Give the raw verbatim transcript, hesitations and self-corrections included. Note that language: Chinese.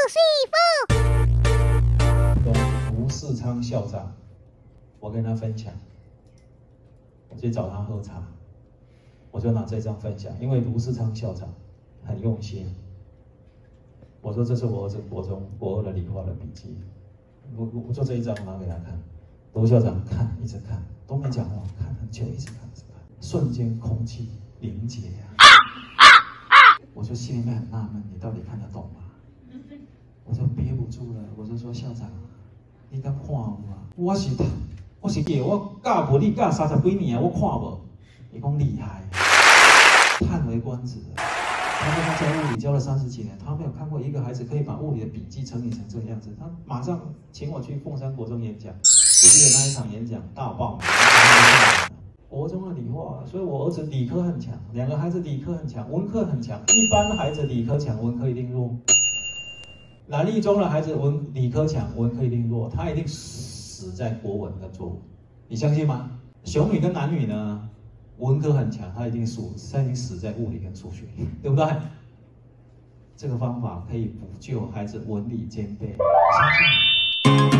师傅。卢世昌校长，我跟他分享，我去找他喝茶，我就拿这张分享，因为卢世昌校长很用心。我说这是我儿子国中国二的理化的笔记，我我就这一张拿给他看，卢校长看一直看都没讲话，看很久一直看一直看，瞬间空气凝结呀、啊。我就心里面很纳闷，你到底看得懂吗？我就憋不住了，我就说校长，你敢看我啊？我是我是叫我教无你教三十几年，我看无。你讲厉害，叹为观止。他说他教物理教了三十几年，他没有看过一个孩子可以把物理的笔记整理成这个样子。他马上请我去凤山国中演讲，我记得那一场演讲大爆。国中的理化，所以我儿子理科很强，两个孩子理科很强，文科很强。一般孩子理科强，文科一定弱。南立中的孩子文理科强，文科一定弱，他一定死在国文跟作文，你相信吗？雄女跟男女呢，文科很强，他一定输，他一定死在物理跟数学，对不对？这个方法可以补救孩子文理兼备，相信吗？